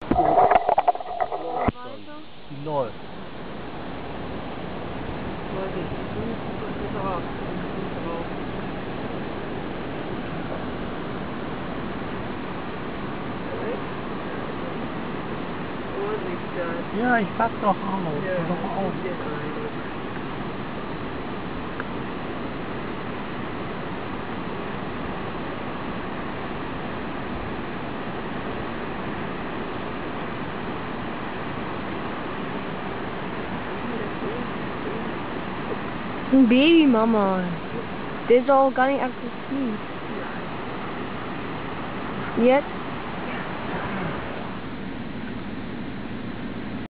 Die läuft. Ja, ich pack doch auf. Ja, Pass doch auf. Ein Baby, Mama. Der ist auch gar nicht aggressiv. Jetzt?